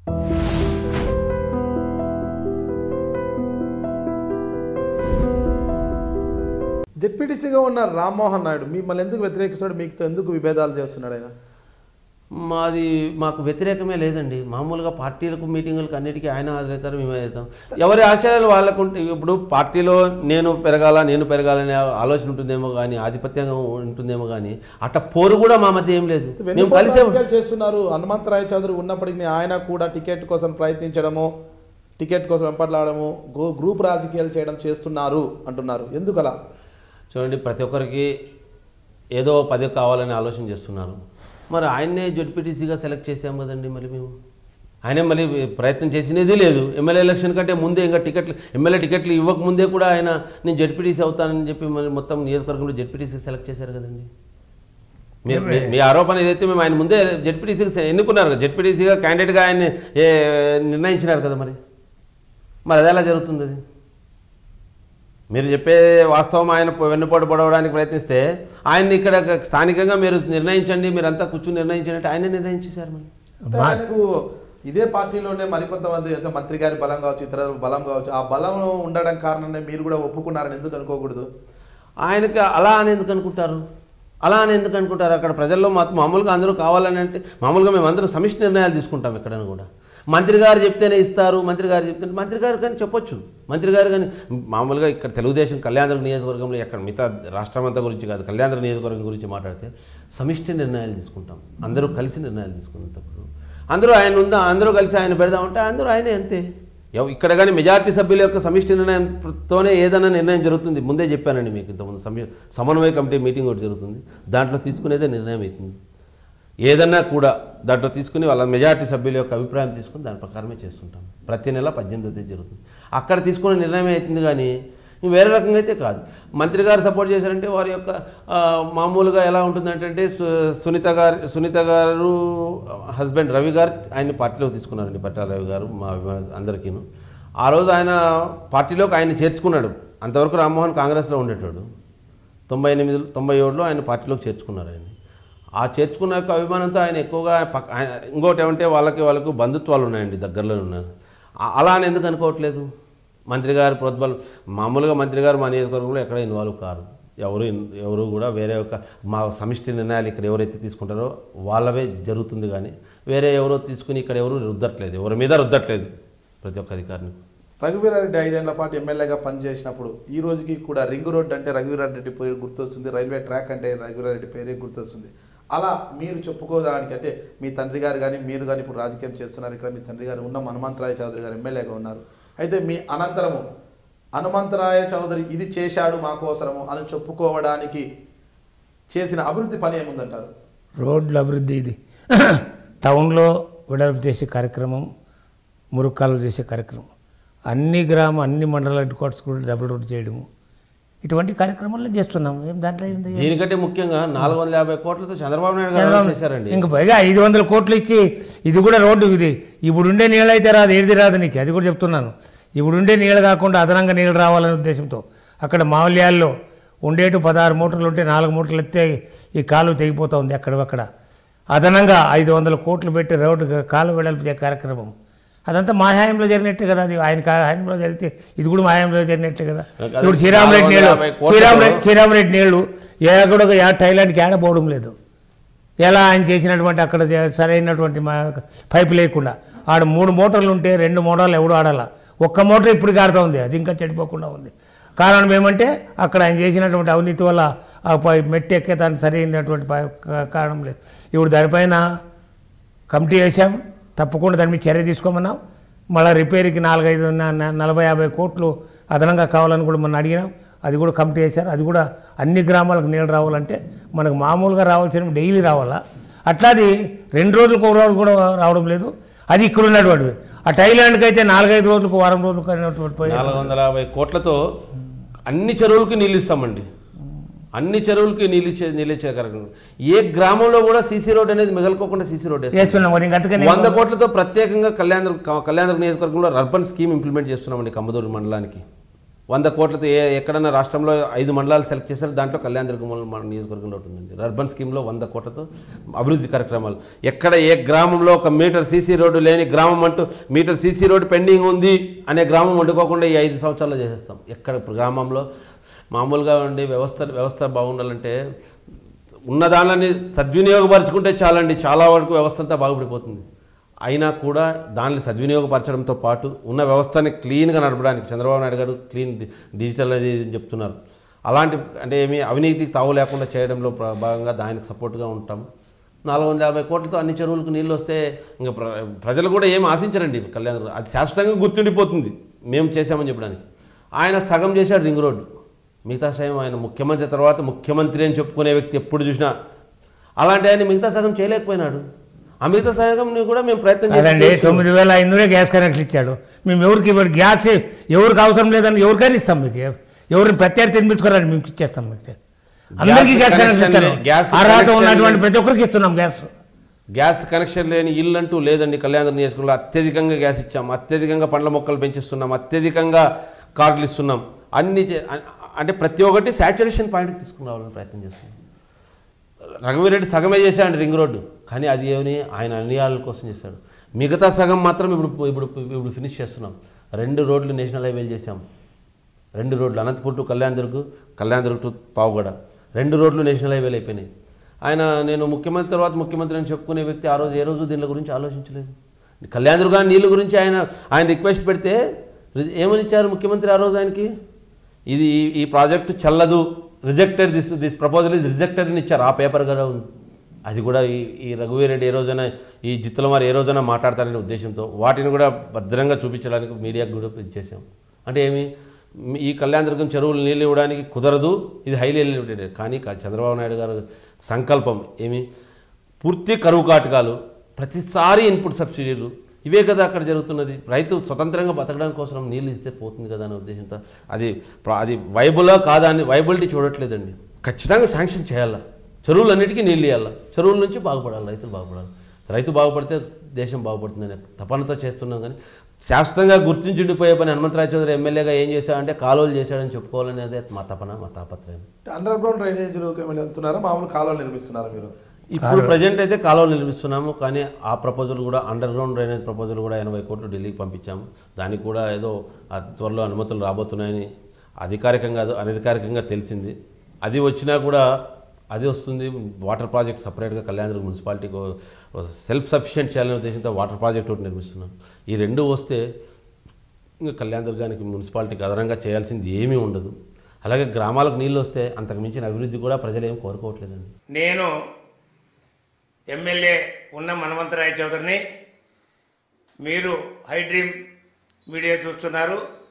జెడ్పీటీసీగా ఉన్న రామ్మోహన్ నాయుడు మిమ్మల్ని ఎందుకు వ్యతిరేకిస్తున్నాడు, మీకు ఎందుకు విభేదాలు చేస్తున్నాడు ఆయన? మాకు వ్యతిరేకమే లేదండి. మామూలుగా పార్టీలకు మీటింగులకు అన్నిటికీ ఆయన హాజరవుతారు, మేము హాజరవుతాం. ఎవరి ఆశయాలు వాళ్ళకు ఇప్పుడు పార్టీలో నేను పెరగాలనే ఆలోచన ఉంటుందేమో కానీ, ఆధిపత్యంగా ఉంటుందేమో కానీ అట్లా పోరు కూడా మా మధ్య ఏం లేదు. మేము కలిసే చేస్తున్నారు. హనుమంతరాయ చౌదరి ఉన్నప్పటికీ ఆయన కూడా టికెట్ కోసం ప్రయత్నించడము, టికెట్ కోసం వెంపర్లాడము, గ్రూప్ రాజకీయాలు చేయడం చేస్తున్నారు అంటున్నారు. ఎందుకు అలా? చూడండి, ప్రతి ఒక్కరికి ఏదో పదవి కావాలని ఆలోచన చేస్తున్నారు. మరి ఆయన్నే జెడ్పీటీసీగా సెలెక్ట్ చేసాం కదండి. మరి మేము ఆయనే మళ్ళీ ప్రయత్నం చేసినది లేదు. ఎమ్మెల్యే ఎలక్షన్ కంటే ముందే ఇంకా ఎమ్మెల్యే టికెట్లు ఇవ్వకముందే కూడా ఆయన నేను జెడ్పీటీసీ అవుతానని చెప్పి మరి మొత్తం నియోజకవర్గంలో జెడ్పీటీసీ సెలెక్ట్ చేశారు కదండి. మీ ఆరోపణ ఏదైతే మేము ఆయన ముందే జెడ్పీటీసీకి ఎన్నుకున్నారు కదా, జెడ్పీటీసీగా క్యాండిడేట్గా ఆయన్ని నిర్ణయించినారు కదా. మరి అది ఎలా జరుగుతుంది? అది మీరు చెప్పే వాస్తవం. ఆయన వెన్నుపోటు పడవడానికి ప్రయత్నిస్తే ఆయన్ని ఇక్కడ స్థానికంగా మీరు నిర్ణయించండి, మీరంతా కూర్చుని నిర్ణయించండి అంటే ఆయనే నిర్ణయించేశారు. మరి ఆయనకు ఇదే పార్టీలోనే మరికొంతమంది మంత్రి గారి బలం కావచ్చు, ఇతర బలం కావచ్చు, ఆ బలం ఉండడం కారణంగా మీరు కూడా ఒప్పుకున్నారని ఎందుకు అనుకోకూడదు? ఆయనకి అలా అని ఎందుకు అనుకుంటారు? అక్కడ ప్రజల్లో మామూలుగా అందరూ కావాలని అంటే మామూలుగా మేము అందరూ సమిష్టి నిర్ణయాలు తీసుకుంటాం. ఎక్కడైనా కూడా మంత్రి గారు చెప్తేనే ఇస్తారు, మంత్రి గారు కానీ చెప్పొచ్చు. మంత్రి గారు కానీ మామూలుగా ఇక్కడ తెలుగుదేశం కళ్యాణదుర్గం నియోజకవర్గంలో ఎక్కడ మిగతా రాష్ట్రం అంతా గురించి కాదు, కళ్యాణదుర్గం నియోజకవర్గం గురించి మాట్లాడితే సమిష్టి నిర్ణయాలు తీసుకుంటాం. అందరూ కలిసి నిర్ణయాలు తీసుకునేటప్పుడు అందరూ కలిసి ఆయన పెడదామంటే అందరూ ఆయనే అంతే. ఇక్కడ కానీ మెజార్టీ సభ్యుల యొక్క సమిష్టి నిర్ణయంతోనే ఏదైనా నిర్ణయం జరుగుతుంది. ముందే చెప్పానండి మీకు, ఇంతకుముందు సమన్వయ కమిటీ మీటింగ్ ఒకటి జరుగుతుంది, దాంట్లో తీసుకునేదే నిర్ణయం అవుతుంది. ఏదన్నా కూడా దాంట్లో తీసుకుని వాళ్ళ మెజార్టీ సభ్యుల యొక్క అభిప్రాయం తీసుకుని దాని ప్రకారమే చేస్తుంటాం. ప్రతి నెల 18వ తేదీ జరుగుతుంది. అక్కడ తీసుకునే నిర్ణయం అవుతుంది కానీ వేరే రకంగా అయితే కాదు. మంత్రి గారు సపోర్ట్ చేశారంటే వారి యొక్క మామూలుగా ఎలా ఉంటుందంటే సునీత గారు హస్బెండ్ రవి గారు ఆయన్ని పార్టీలోకి తీసుకున్నారండి. పట్టాల రవి గారు మా అందరికీను. ఆ రోజు ఆయన పార్టీలోకి ఆయన చేర్చుకున్నాడు. అంతవరకు రామ్మోహన్ కాంగ్రెస్లో ఉండేటోడు. 97లో ఆయన పార్టీలోకి చేర్చుకున్నారు. ఆయన ఆ చేర్చుకున్న యొక్క అభిమానంతో ఆయన ఎక్కువగా ఇంకోటి ఏమంటే వాళ్ళకు బంధుత్వాలు ఉన్నాయండి, దగ్గరలో ఉన్నారు. అలా అని ఎందుకు అనుకోవట్లేదు? మంత్రి గారు ప్రోద్బలం మామూలుగా మంత్రి గారు మా నియోజకవర్గంలో ఎక్కడ ఇన్వాల్వ్ కారు. ఎవరు కూడా వేరే ఒక మా సమిష్టి నిర్ణయాలు ఇక్కడ ఎవరైతే తీసుకుంటారో వాళ్ళవే జరుగుతుంది కానీ వేరే ఎవరో తీసుకుని ఇక్కడ ఎవరు రుద్దట్లేదు, ఎవరి మీద రుద్దట్లేదు ప్రతి ఒక్క అధికారిని. రఘువీరారెడ్డి 5 ఏళ్ల పాటు ఎమ్మెల్యేగా పనిచేసినప్పుడు ఈ రోజుకి కూడా రింగ్ రోడ్ అంటే రఘువీరారెడ్డి పేరు గుర్తొస్తుంది, రైల్వే ట్రాక్ అంటే రఘువీరారెడ్డి పేరే గుర్తొస్తుంది. అలా మీరు చెప్పుకోవడానికి అంటే మీ తండ్రి గారు కానీ మీరు కానీ ఇప్పుడు రాజకీయం చేస్తున్నారు. ఇక్కడ మీ తండ్రి గారు ఉన్న హనుమంతరాయ చౌదరి గారు ఎమ్మెల్యేగా ఉన్నారు. అయితే మీ అనంతరము హనుమంతరాయ చౌదరి ఇది చేశాడు మాకోసరము అని చెప్పుకోవడానికి చేసిన అభివృద్ధి పని ఏముందంటారు? రోడ్ల అభివృద్ధి, ఇది టౌన్లో వెడల్పు చేసే కార్యక్రమం, మురుక్కాలు చేసే కార్యక్రమం, అన్ని మండల హెడ్ క్వార్టర్స్ కూడా డబుల్ రోడ్ చేయడము, ఇటువంటి కార్యక్రమాల్లో చేస్తున్నాం. ఏం దాంట్లో ఏంటి? దీనికంటే ముఖ్యంగా 450 కోట్లతో చంద్రబాబు నాయుడు గారు చేశారండి. ఇంకా పైగా 500 కోట్లు ఇచ్చి ఇది కూడా రోడ్డు, ఇది ఇప్పుడుండే నీళ్ళు అయితే రాదు, ఏది రాదు నీకు, అది కూడా చెప్తున్నాను. ఇప్పుడుండే నీళ్ళు కాకుండా అదనంగా నీళ్ళు రావాలనే ఉద్దేశంతో అక్కడ మావుల్యాల్లో ఉండేటు 16 మోటార్లు ఉంటే 4 మోటార్లు ఎత్తే ఈ కాలువ తెగిపోతూ ఉంది. అక్కడ అదనంగా 500 కోట్లు పెట్టి రోడ్డు కాలువ వెడల్పు చేసే కార్యక్రమం, అదంతా మా హాయంలో జరిగినట్టే కదా. అది ఆయన హాయంలో జరిగితే ఇది కూడా మా హాయంలో జరిగినట్టే కదా. ఇప్పుడు శ్రీరామరెడ్డి నీళ్ళు కూడా థైలాండ్కి ఏడపోవడం లేదు. ఎలా ఆయన చేసినటువంటి అక్కడ సరైనటువంటి పైపు లేకుండా ఆడ 3 మోటార్లు ఉంటే 2 మోటార్లు ఎవడు ఆడాల, 1 మోటార్ ఇప్పుడు ఆడుతూ ఉంది, అది ఇంకా చెడిపోకుండా ఉంది. కారణం ఏమంటే అక్కడ ఆయన చేసినటువంటి అవినీతి వల్ల ఆ మెట్టి ఎక్కే దానికి సరైనటువంటి కారణం లేదు. ఇప్పుడు దానిపైన కమిటీ వేసాం, తప్పకుండా దాని మీద చర్య తీసుకోమన్నాం. మళ్ళీ రిపేర్కి 40-50 కోట్లు అదనంగా కావాలని కూడా మనం అడిగినాం. అది కూడా కమిటీ వేశారు. అది కూడా అన్ని గ్రామాలకు నీళ్ళు రావాలంటే మనకు మామూలుగా రావాల్సిన డైలీ రావాలా, అట్లాది 2 రోజులకు 1 రోజు కూడా రావడం లేదు. అది ఇక్కడ ఉన్నటువంటి ఆ థైలాండ్కి అయితే 4-5 రోజులకు, వారం రోజులకు అయినటువంటి 450 కోట్లతో అన్ని చెరువులకి నీళ్ళు ఇస్తామండి. అన్ని చెరువులకి నీళ్ళు ఇచ్చే కార్యక్రమం. ఏ గ్రామంలో కూడా సీసీ రోడ్ అనేది మిగలుకోకుండా సీసీ రోడ్ వేస్తున్నాం. 100 కోట్లతో ప్రత్యేకంగా కళ్యాణదుర్గం నియోజకవర్గంలో అర్బన్ స్కీమ్ ఇంప్లిమెంట్ చేస్తున్నామండి కమ్మదూరు మండలానికి. 100 కోట్లతో ఎక్కడన్నా రాష్ట్రంలో 5 మండలాలు సెలెక్ట్ చేశారు, దాంట్లో కళ్యాణదుర్గం మన నియోజకవర్గంలో ఉంటుందండి. అర్బన్ స్కీమ్లో 100 కోట్లతో అభివృద్ధి కార్యక్రమాలు. ఎక్కడ ఏ గ్రామంలో 1 మీటర్ సీసీ రోడ్డు లేని గ్రామం అంటూ మీటర్ సీసీ రోడ్డు పెండింగ్ ఉంది అనే గ్రామం వండుకోకుండా ఈ 5 సంవత్సరాల్లో చేసేస్తాం. ఎక్కడ గ్రామంలో మామూలుగా ఉండి వ్యవస్థ బాగుండాలంటే ఉన్న దానిని సద్వినియోగపరచుకుంటే చాలండి, చాలా వరకు వ్యవస్థ అంతా బాగుపడిపోతుంది. అయినా కూడా దాన్ని సద్వినియోగపరచడంతో పాటు ఉన్న వ్యవస్థని క్లీన్గా నడపడానికి చంద్రబాబు నాయుడు గారు క్లీన్ డిజిటల్ అది చెప్తున్నారు. అలాంటి అంటే ఏమి అవినీతికి తావు లేకుండా చేయడంలో భాగంగా దానికి సపోర్ట్గా ఉంటాం. 450 కోట్లతో అన్ని చెరువులకు నీళ్ళు వస్తే ఇంకా ప్రజలు కూడా ఏం ఆశించరండి కళ్యాణ్. అది శాశ్వతంగా గుర్తుండిపోతుంది మేము చేశామని చెప్పడానికి. ఆయన సగం చేశాడు రింగ్ రోడ్డు, మిగతా సగం ఆయన ముఖ్యమంత్రి తర్వాత ముఖ్యమంత్రి అని చెప్పుకునే వ్యక్తి ఎప్పుడు చూసినా. అలాంటి ఆయన మిగతా సగం చేయలేకపోయినాడు. ఆ మిగతా సగం కూడా మేము ప్రయత్నం చేయాలండి. 9,500 గ్యాస్ కనెక్షన్ ఇచ్చాడు. మేము ఎవరికి ఇవ్వండి గ్యాస్, ఎవరికి అవసరం లేదని ఎవరికైనా ఇస్తాం. మీకు ఎవరిని ప్రత్యర్థి తినిపించుకోరండి, మేము ఇచ్చేస్తాం. మీకు అందరికీ గ్యాస్ కనెక్షన్ ఇస్తాను. అర్హత ఉన్నటువంటి ప్రతి ఒక్కరికి ఇస్తున్నాం గ్యాస్. గ్యాస్ కనెక్షన్ లేని ఇల్లు అంటూ లేదండి. కళ్యాణ నియోజకవర్గంలో అత్యధికంగా గ్యాస్ ఇచ్చాం, అత్యధికంగా పండ్ల మొక్కలు పెంచిస్తున్నాం, అత్యధికంగా కార్డులు ఇస్తున్నాం. అన్ని అంటే ప్రతి ఒక్కటి శాచురేషన్ పాయింట్కి తీసుకుని రావాలని ప్రయత్నం చేస్తున్నాం. రఘువీరెడ్డి సగమే చేశాడు రింగ్ రోడ్డు, కానీ అది ఏమని ఆయన అన్యాయాల కోసం చేశాడు. మిగతా సగం మాత్రం ఇప్పుడు ఫినిష్ చేస్తున్నాం. 2 రోడ్లు నేషనల్ హైవేలు చేశాం. 2 రోడ్లు అనంతపూర్ టు కళ్యాణదుర్గ్ టు పావుగడ 2 రోడ్లు నేషనల్ హైవేలు అయిపోయినాయి. నేను ముఖ్యమంత్రి తర్వాత ముఖ్యమంత్రి అని చెప్పుకునే వ్యక్తి ఏ రోజు దీని గురించి ఆలోచించలేదు. కళ్యాణదుర్గ నీళ్ళ గురించి ఆయన రిక్వెస్ట్ పెడితే ఏమని ఇచ్చారు ముఖ్యమంత్రి ఆ రోజు ఆయనకి? ఈ ప్రాజెక్టు చెల్లదు, rejected, this proposal is rejected అని ఇచ్చారు. ఆ పేపర్ కూడా ఉంది. అది కూడా ఈ రఘువీరెడ్డి ఏ రోజైనా ఈ జిత్తులమారి ఏ రోజైనా మాట్లాడతారనే ఉద్దేశంతో వాటిని కూడా భద్రంగా చూపించడానికి మీడియాకు కూడా ఇచ్చేసాం. అంటే ఈ కళ్యాణదుర్గం చెరువులు నీళ్ళు ఇవ్వడానికి కుదరదు, ఇది హైలీ ఎలివేటెడ్. కానీ చంద్రబాబు నాయుడు గారు సంకల్పం పూర్తి కరువు కాటకాలు, ప్రతిసారి ఇన్పుట్ సబ్సిడీలు, ఇవే కదా అక్కడ జరుగుతున్నది. రైతు స్వతంత్రంగా బతకడానికి కోసం నీళ్ళు ఇస్తే పోతుంది కదా అనే ఉద్దేశంతో అది వైబులా కాదా అని వైబిలిటీ చూడట్లేదండి. ఖచ్చితంగా శాంక్షన్ చేయాలా, చెరువులన్నిటికీ నీళ్ళు ఇవ్వాలా, చెరువుల నుంచి బాగుపడాలి, రైతులు బాగుపడాలి. రైతు బాగుపడితే దేశం బాగుపడుతుందని తపనతో చేస్తున్నాం. కానీ శాశ్వతంగా గుర్తించుండిపోయే పని హనుమంతరాయ చౌదరి ఎమ్మెల్యేగా ఏం చేశాడంటే కాలువలు చేశాడని చెప్పుకోవాలనేది మా తపన, మా తాపత్రయం. అండర్ గ్రౌండ్ డ్రైనేజీలోకి వెళ్తున్నారా, మామూలు కాలువలు నిర్మిస్తున్నారా మీరు? ఇప్పుడు ప్రజెంట్ అయితే కాలువలు నిర్మిస్తున్నాము. కానీ ఆ ప్రపోజల్ కూడా అండర్ గ్రౌండ్ డ్రైనేజ్ ప్రపోజల్ కూడా 80 కోట్లు ఢిల్లీకి పంపించాము. దానికి కూడా ఏదో అతి త్వరలో అనుమతులు రాబోతున్నాయని అధికారికంగా అనధికారికంగా తెలిసింది. అది వచ్చినా కూడా అది వస్తుంది. వాటర్ ప్రాజెక్ట్ సపరేట్గా కళ్యాణదుర్గం మున్సిపాలిటీకి సెల్ఫ్ సఫిషియెంట్ చేయాలనే ఉద్దేశంతో వాటర్ ప్రాజెక్ట్ ఒకటి నిర్మిస్తున్నాం. ఈ 2 వస్తే ఇంకా కళ్యాణదుర్గానికి మున్సిపాలిటీకి అదనంగా చేయాల్సింది ఏమీ ఉండదు. అలాగే గ్రామాలకు నీళ్ళు వస్తే అంతకు మించిన అభివృద్ధి కూడా ప్రజలు ఏం కోరుకోవట్లేదండి. నేను ఎమ్మెల్యే ఉన్న హనుమంతరాయ చౌదరిని, మీరు హై డ్రీమ్ మీడియా చూస్తున్నారు.